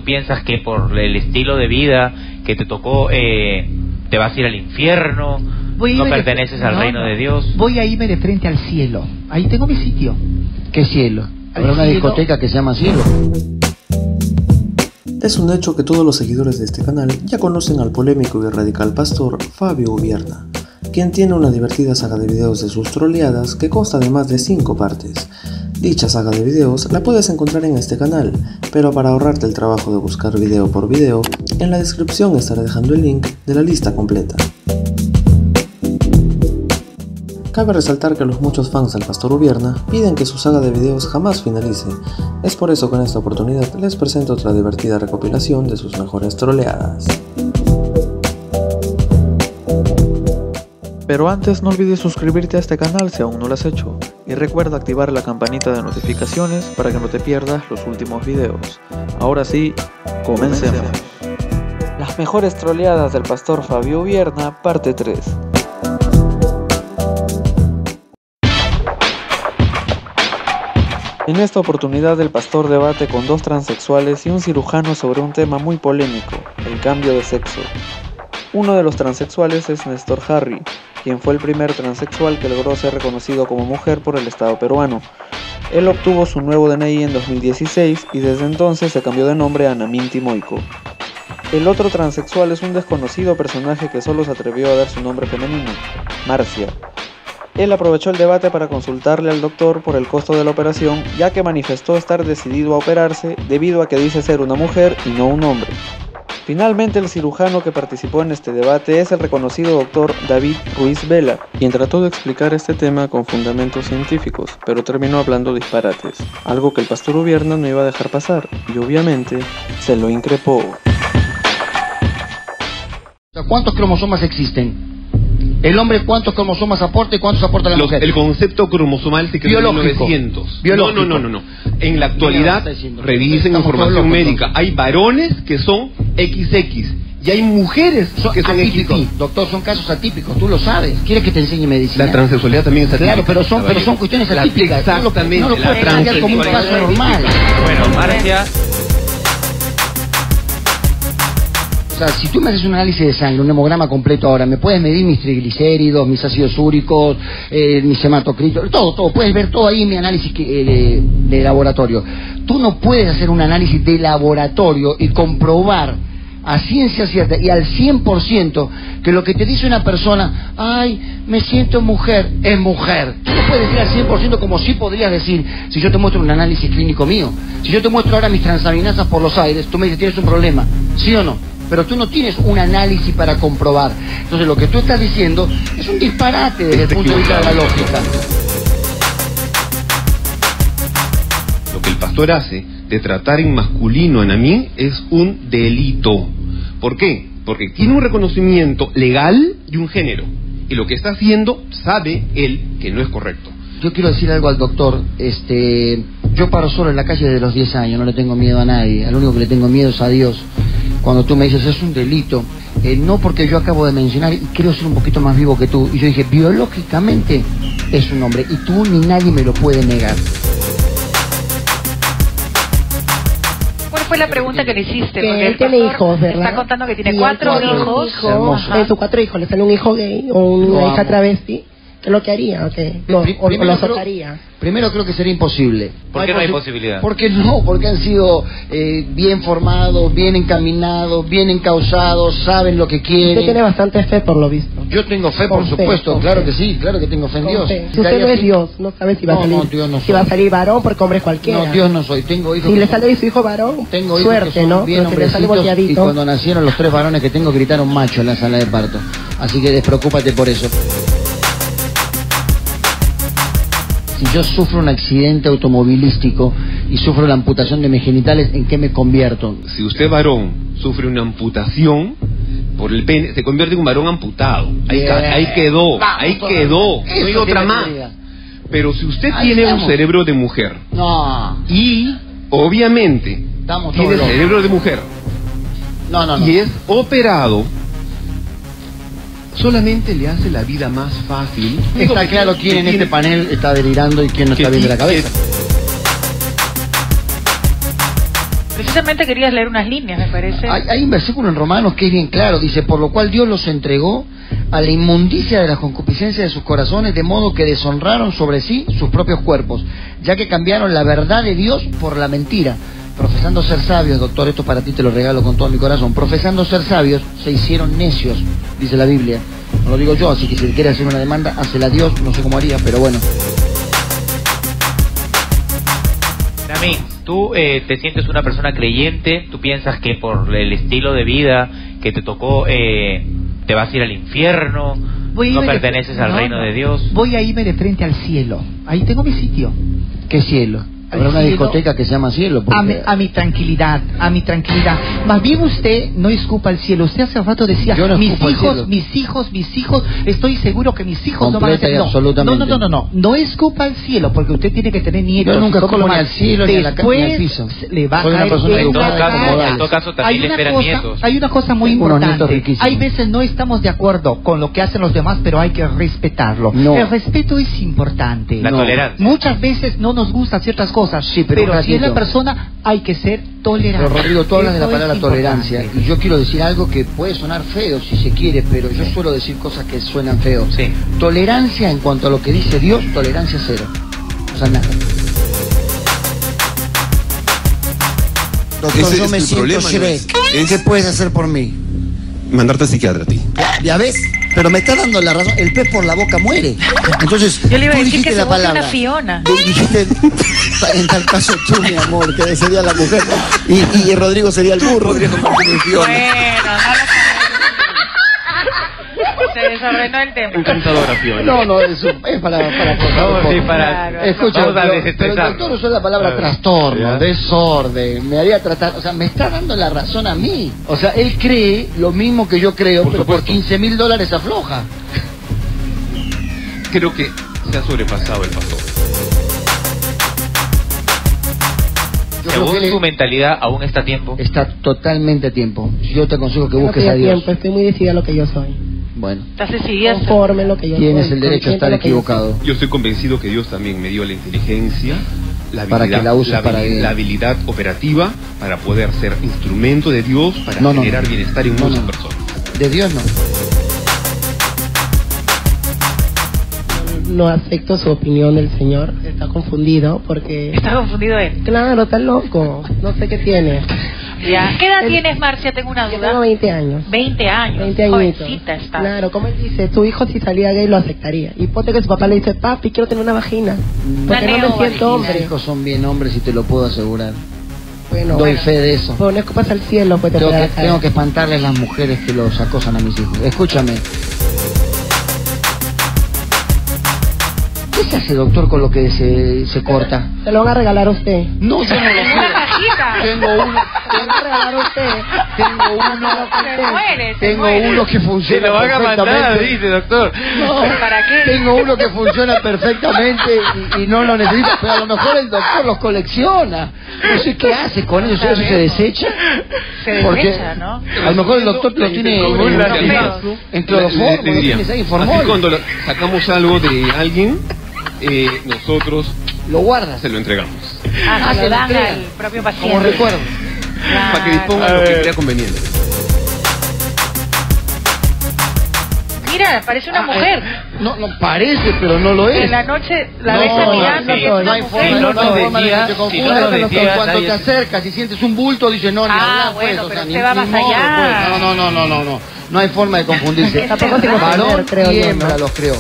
piensas que por el estilo de vida que te tocó te vas a ir al infierno, no perteneces al reino de Dios. Voy a irme de frente al cielo. Ahí tengo mi sitio. ¿Qué cielo? ¿Habrá una discoteca que se llama Cielo? Es un hecho que todos los seguidores de este canal ya conocen al polémico y radical pastor Fabio Ubierna, quien tiene una divertida saga de videos de sus troleadas que consta de más de 5 partes. Dicha saga de videos la puedes encontrar en este canal, pero para ahorrarte el trabajo de buscar video por video, en la descripción estaré dejando el link de la lista completa. Cabe resaltar que los muchos fans del pastor Ubierna piden que su saga de videos jamás finalice. Es por eso que en esta oportunidad les presento otra divertida recopilación de sus mejores troleadas. Pero antes no olvides suscribirte a este canal si aún no lo has hecho, y recuerda activar la campanita de notificaciones para que no te pierdas los últimos videos. Ahora sí, comencemos. Las mejores troleadas del pastor Fabio Ubierna, parte 3. En esta oportunidad el pastor debate con 2 transexuales y un cirujano sobre un tema muy polémico, el cambio de sexo. Uno de los transexuales es Néstor Harry, quien fue el primer transexual que logró ser reconocido como mujer por el Estado peruano. Él obtuvo su nuevo DNI en 2016 y desde entonces se cambió de nombre a Namin Timoico. El otro transexual es un desconocido personaje que solo se atrevió a dar su nombre femenino, Marcia. Él aprovechó el debate para consultarle al doctor por el costo de la operación, ya que manifestó estar decidido a operarse debido a que dice ser una mujer y no un hombre. Finalmente, el cirujano que participó en este debate es el reconocido doctor David Ruiz Vela, quien trató de explicar este tema con fundamentos científicos, pero terminó hablando disparates, algo que el pastor Ubierna no iba a dejar pasar, y obviamente se lo increpó. ¿Cuántos cromosomas existen? ¿El hombre cuántos cromosomas aporta y cuántos aporta la mujer? El concepto cromosomal se creó en 1900. No. En la actualidad, revisen información médica. Hay varones que son XX y hay mujeres que son atípicos. XX. Doctor, son casos atípicos, tú lo sabes. ¿Quieres que te enseñe medicina? La transexualidad también es atípica. Claro, pero son cuestiones atípicas. Exactamente. No lo puedes cambiar como un caso normal. Bueno, Marcia... O sea, si tú me haces un análisis de sangre, un hemograma completo ahora, me puedes medir mis triglicéridos, mis ácidos úricos, mis hematocritos, todo, puedes ver todo ahí en mi análisis de laboratorio. Tú no puedes hacer un análisis de laboratorio y comprobar a ciencia cierta y al 100% que lo que te dice una persona, ay, me siento mujer, es mujer. Tú no puedes decir al 100% como sí podrías decir si yo te muestro un análisis clínico mío. Si yo te muestro ahora mis transaminasas por los aires, tú me dices, tienes un problema, ¿sí o no? Pero tú no tienes un análisis para comprobar. Entonces lo que tú estás diciendo es un disparate desde el punto de vista de la lógica. Lo que el pastor hace de tratar en masculino a Namin es un delito. ¿Por qué? Porque tiene un reconocimiento legal de un género. Y lo que está haciendo, sabe él que no es correcto. Yo quiero decir algo al doctor. Yo paro solo en la calle desde los 10 años, no le tengo miedo a nadie. Al único que le tengo miedo es a Dios. Cuando tú me dices es un delito, no porque yo acabo de mencionar y creo ser un poquito más vivo que tú, y yo dije biológicamente es un hombre y tú ni nadie me lo puede negar. ¿Cuál fue la pregunta que le hiciste? Que él tiene hijos, ¿verdad? Está contando que tiene Sí, 4 hijos. De sus 4 hijos le sale un hijo gay o una hija travesti. ¿Qué es lo que haría? ¿Okay? O lo azotaría. Primero creo que sería imposible. ¿Por qué no hay posibilidad? Porque han sido bien formados, bien encaminados, bien encausados, saben lo que quieren. Usted tiene bastante fe por lo visto. Yo tengo fe, por supuesto, claro que sí, claro que tengo fe en Dios. Si usted no es Dios, no sabe si va a salir, si va a salir varón porque hombre es cualquiera. No, Dios no soy, tengo hijos. Si le sale su hijo varón, tengo suerte, que son ¿no? bien hombrecitos, y cuando nacieron los 3 varones que tengo gritaron macho en la sala de parto. Así que despreocúpate por eso. Si yo sufro un accidente automovilístico y sufro la amputación de mis genitales, ¿en qué me convierto? Si usted varón sufre una amputación por el pene, se convierte en un varón amputado. Ahí quedó, no hay otra más. Pero si usted tiene un cerebro de mujer, y obviamente tiene cerebro de mujer, y es operado, solamente le hace la vida más fácil. Está claro quién en este panel está delirando y quién no está bien de la cabeza. Precisamente querías leer unas líneas, me parece. Hay un versículo en Romanos que es bien claro, dice, por lo cual Dios los entregó a la inmundicia de las concupiscencias de sus corazones, de modo que deshonraron sobre sí sus propios cuerpos, ya que cambiaron la verdad de Dios por la mentira. Profesando ser sabios, doctor, esto para ti te lo regalo con todo mi corazón, profesando ser sabios, se hicieron necios, dice la Biblia. No lo digo yo, así que si quiere hacer una demanda, hácela a Dios, no sé cómo haría, pero bueno. Nami, tú te sientes una persona creyente, tú piensas que por el estilo de vida que te tocó te vas a ir al infierno, no perteneces al reino de Dios. Voy a irme de frente al cielo, ahí tengo mi sitio. ¿Qué cielo? Habrá una discoteca que se llama cielo. Porque... A mi tranquilidad, a mi tranquilidad. Más bien usted no escupa el cielo. Usted hace rato decía, no mis hijos, estoy seguro que mis hijos no van a tener... No escupa el cielo, porque usted tiene que tener nietos. Yo nunca escupo ni al cielo, ni a la cama, ni al piso. Le va a caer en todo caso también le esperan nietos. Hay una cosa muy importante. Hay veces no estamos de acuerdo con lo que hacen los demás, pero hay que respetarlo. El respeto es importante. La tolerancia. Muchas veces no nos gustan ciertas cosas, sí, pero si es la persona hay que ser tolerante. Pero Rodrigo, tú hablas de la palabra tolerancia y yo quiero decir algo que puede sonar feo si se quiere, pero yo suelo decir cosas que suenan feo. Sí. Tolerancia en cuanto a lo que dice Dios, tolerancia cero. O sea, nada. Doctor, yo me siento Shrek. ¿Qué puedes hacer por mí? Mandarte al psiquiatra a ti. ¿Ya ves? Pero me está dando la razón. El pez por la boca muere. Entonces, yo le iba a decir dijiste que la palabra. Una Fiona. Dijiste, en tal caso tú, mi amor, que sería la mujer. Y Rodrigo sería el burro. Bueno, se desordenó el tema. Encantadora Fiona. No, eso es para escucha, pero el doctor usó la palabra trastorno, desorden, me haría tratar, o sea, me está dando la razón a mí. O sea, él cree lo mismo que yo creo, pero por $15,000 afloja. Creo que se ha sobrepasado el pastor. Según su mentalidad, aún está a tiempo. Está totalmente a tiempo. Yo te aconsejo que busques a Dios. Estoy muy decidida a lo que yo soy. Bueno, conforme en lo que yo soy. Tienes el derecho a estar equivocado. Yo estoy convencido que Dios también me dio la inteligencia, la habilidad, para que la uses para bien. La habilidad operativa para poder ser instrumento de Dios para generar bienestar en muchas personas. De Dios no. No acepto su opinión del señor. Está confundido porque... ¿Está confundido él? Claro, está loco. No sé qué tiene. Ya. ¿Qué edad tienes, Marcia? Tengo una duda. Yo tengo 20 años. 20 años. 20 añitos. Jovencita está. Claro, como él dice, tu hijo si salía gay lo aceptaría. Y ponte que su papá le dice, papi, quiero tener una vagina. Porque no me siento hombre. Mis hijos son bien hombres y te lo puedo asegurar. Bueno, doy fe de eso. Pero no escupas al cielo, pues tengo que espantarles las mujeres que los acosan a mis hijos. Escúchame. ¿Qué se hace, doctor, con lo que se corta? Se lo van a regalar a usted. No, yo no lo sé. Tengo uno. Se lo van a regalar a usted. Tengo uno que funciona. Se lo van a mandar, dice, doctor. No, ¿para qué? Tengo uno que funciona perfectamente y no lo necesito, pero a lo mejor el doctor los colecciona. No sé qué hace con eso. ¿Eso se desecha? Se desecha, ¿no? A lo mejor el doctor lo tiene en cloroformo, lo tienes ahí en formol. Así cuando sacamos algo de alguien, nosotros lo guardas, se lo entregamos. Se lo dan al propio paciente. Como recuerdo. Para que disponga lo que crea conveniente. Mira, parece una mujer. No parece, pero no lo es. En la noche la ves mirando y es una mujer. Cuando te acercas y sientes un bulto, dices, no, ni hablar, bueno, pues, pero usted va más allá. No hay forma de confundirse. Varón y hembra los creo.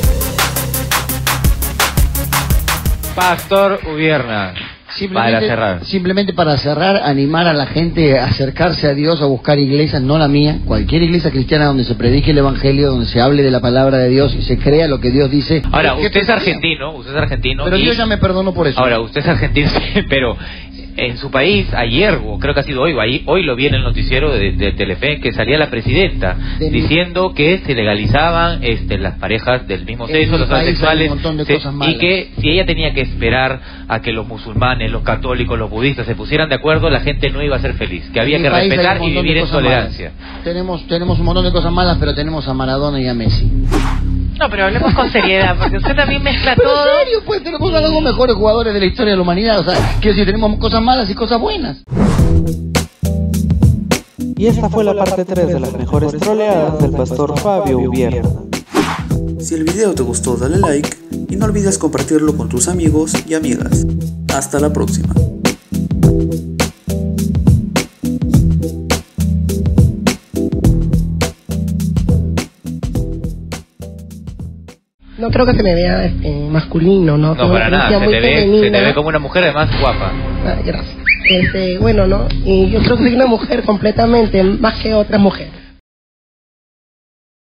Pastor Ubierna, simplemente para cerrar, animar a la gente a acercarse a Dios, a buscar iglesias, no la mía, cualquier iglesia cristiana donde se predique el evangelio, donde se hable de la palabra de Dios y se crea lo que Dios dice. Ahora, usted es argentino, pero yo ya me perdono por eso. Ahora, usted es argentino, pero en su país, ayer, creo que ha sido hoy lo vi en el noticiero de Telefe, que salía la presidenta diciendo que se legalizaban las parejas del mismo sexo, los transexuales, y que si ella tenía que esperar a que los musulmanes, los católicos, los budistas se pusieran de acuerdo, la gente no iba a ser feliz, que había que respetar y vivir en tolerancia. Tenemos un montón de cosas malas, pero tenemos a Maradona y a Messi. No, pero hablemos con seriedad, porque usted también mezcla todo. ¿En serio? Pues tenemos a los dos mejores jugadores de la historia de la humanidad. O sea, quiero decir, tenemos cosas malas y cosas buenas. Y esta fue la parte 3 de las mejores troleadas del pastor Fabio Ubierna. Si el video te gustó, dale like y no olvides compartirlo con tus amigos y amigas. Hasta la próxima. No creo que se me vea masculino, ¿no? No, para nada, se te ve como una mujer además guapa. Gracias. Bueno, ¿no? Y yo creo que soy una mujer completamente, más que otras mujeres.